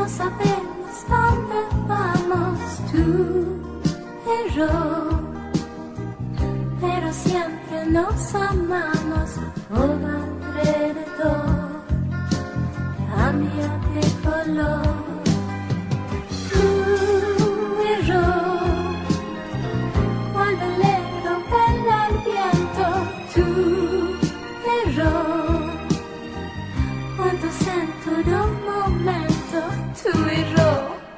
sabemos dónde vamos, tú y yo, pero siempre nos amamos. Todo alrededor cambia de color. Tú y yo, cuando le vela el viento, tú y yo, juntos en todo momento, tú y yo.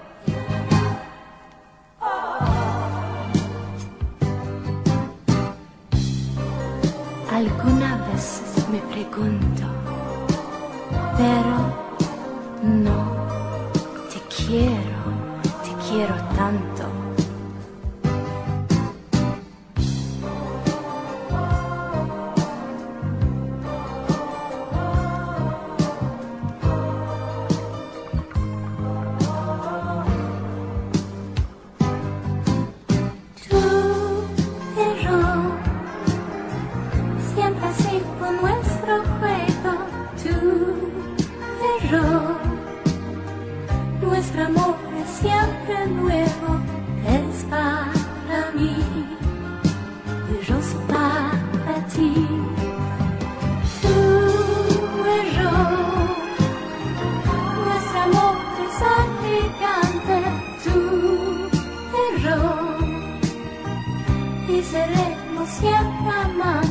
Algunas veces me pregunto, pero no, te quiero tanto. Nuestro juego, tú y yo, nuestro amor es siempre nuevo, es para mí y yo soy para ti. Tú y yo, nuestro amor es gigante, tú y yo, y seremos siempre amados.